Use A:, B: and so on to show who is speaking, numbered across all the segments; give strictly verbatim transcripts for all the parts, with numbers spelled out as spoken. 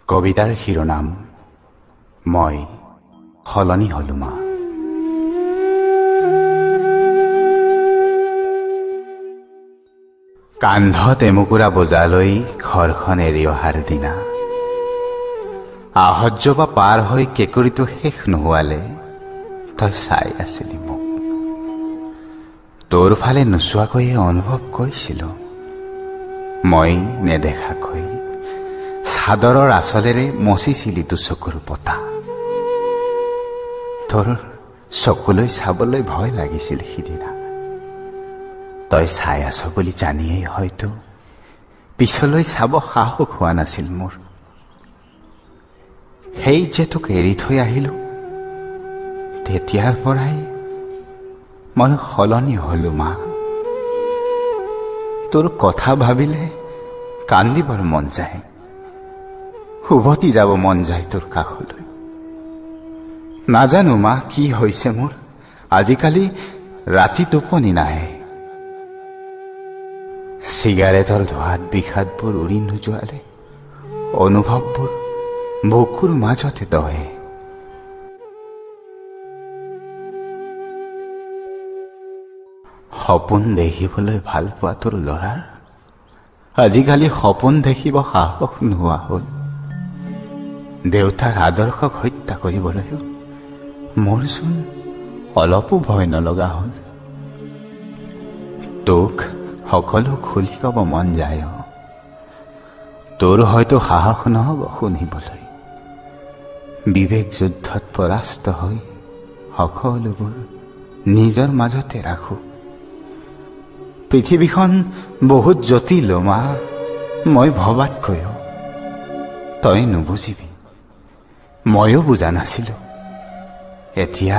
A: কবিতাৰ শিৰোনাম মই সলনি হলো মা। কান্ধত এমুকুৰা বোজালৈ ঘৰখন এৰি অহাৰ দিনা আহজ্য বা পাৰ হৈ কেঁকুৰিটো শেষ নোহোৱালে তই চাই আছিলি মোক। তোৰ ফালে নোচোৱাকৈয়ে অনুভৱ কৰিছিলো মই নেদেখাকৈ চাদৰৰ আঁচলেৰে মচিছিলি তো চকুৰ পতা। তোৰ চকুলৈ চাবলৈ ভয় লাগিছিল সিদিনা। তই চাই আছ বুলি জানিয়েই হয়তো পিছলৈ চাব সাহস হোৱা নাছিল মোৰ। সেই যে তোক এৰি থৈ আহিলো তেতিয়াৰ পৰাই মই সলনি হলো মা। তোৰ কথা ভাবিলে কান্দিবৰ মন যায়, উভতি যাব মন যায় তোৰ কাষলৈ। নাজানো মা কি হৈছে মোৰ, আজিকালি ৰাতি টোপনি নাহে। চিগাৰেটৰ ধোঁৱাত বিষাদবোৰ উৰি নোযোৱালে অনুভৱবোৰ বুকুৰ মাজতে দহে। সপোন দেখিবলৈ ভাল পোৱা তোৰ ল'ৰাৰ আজিকালি সপোন দেখিব সাহস নোহোৱা হ'ল। দেউতাৰ আদৰ্শক হত্যা কৰিবলৈও মোৰচোন অলপো ভয় নলগা হ'ল। তোক সকলো খুলি কব মন যায়, তোৰ হয়তো সাহস নহব শুনিবলৈ। বিবেক যুদ্ধত পৰাস্ত হৈ সকলোবোৰ নিজৰ মাজতে ৰাখো। পৃথিৱীখন বহুত জটিল মা, মই ভবাতকৈও। তই নুবুজিবি, ময়ো বুজা নাছিলো। এতিয়া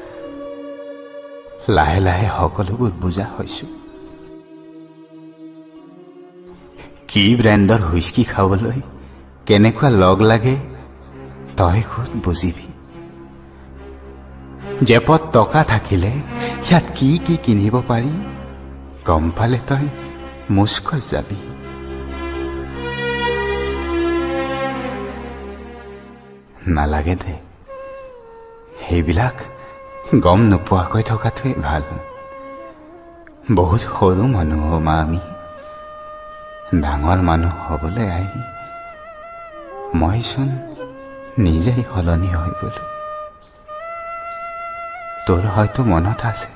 A: লাহে লাহে সকলোবোৰ বুজা হৈছো। কি ব্ৰেণ্ডৰ হুইস্কি খাবলৈ কেনেকুৱা লগ লাগে তই খুদ বুজিবি। জেপত টকা থাকিলে ইয়াত কি কি কিনিব পাৰি গম পালে তই মুস্কৈ যাবি। নালাগে দে, সেইবিলাক গম নোপোৱাকৈ থকাটোৱে ভাল। বহুত সৰু মানুহ মা আমি, ডাঙৰ মানুহ হবলৈ আহি মইচোন নিজেই সলনি হৈ গলো। তোৰ হয়তো মনত আছে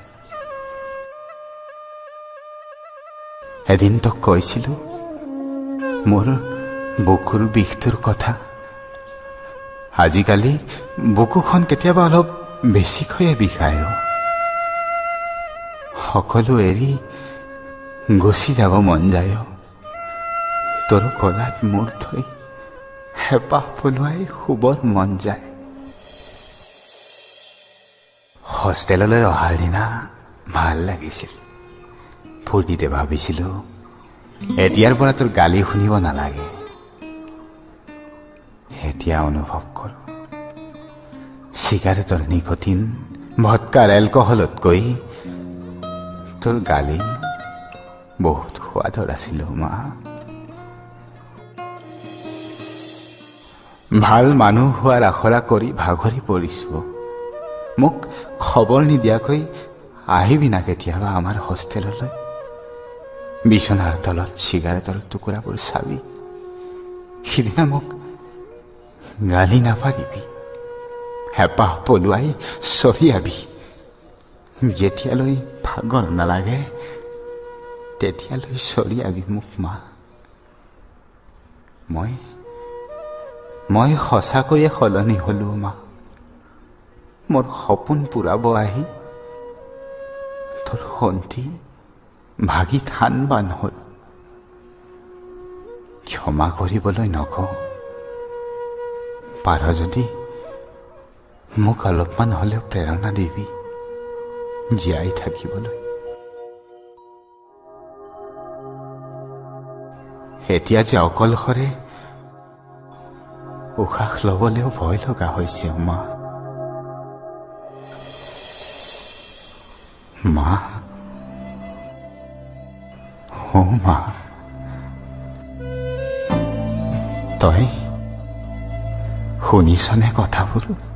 A: এদিন তোক কৈছিলো মোৰ বুকুৰ বিষটোৰ কথা। আজিকালি বুকুখন কেতিয়াবা অলপ বেছিকৈয়ে বিষায়। সকলো এৰি গুচি যাব মন যায়। তোৰ গলাত মূৰ থৈ হেঁপাহ পলুৱাই শুবৰ মন যায়। হোষ্টেললৈ অহাৰ দিনা ভাল লাগিছিল। ফূৰ্তিতে ভাবিছিলো এতিয়াৰ পৰা তোৰ গালি শুনিব নালাগে। এতিয়া অনুভৱ কৰো চিগাৰেটৰ নিকোটিন ভদকাৰ এলকহলতকৈ তোৰ গালি বহুত সোৱাদৰ আছিল মা। ভাল মানুহ হোৱাৰ আখৰা কৰি ভাগৰি পৰিছো। মোক খবৰ নিদিয়াকৈ আহিবি না কেতিয়াবা আমাৰ হোষ্টেললৈ। বিচনাৰ তলত চিগাৰেটৰ টুকুৰাবোৰ চাবি। সিদিনা মোক গালি নাপাৰিবি, হেঁপাহ পলুৱাই চৰিয়াবি। যেতিয়ালৈ ভাগৰ নালাগে তেতিয়ালৈ চৰিয়াবি মোক মা। মই মই সঁচাকৈয়ে সলনি হলো মা। মোৰ সপোন পুৰাব আহি তোৰ সন্তি ভাগি থান বান হল। ক্ষমা কৰিবলৈ নকওঁ, পাৰ যদি মোক অলপমান হলেও প্ৰেৰণা দিবি জীয়াই থাকিবলৈ। এতিয়া যে অকলশৰে উশাহ লবলৈও ভয় লগা হৈছে মা। মা ও মা, তই শুনিছনে কথাবোৰ?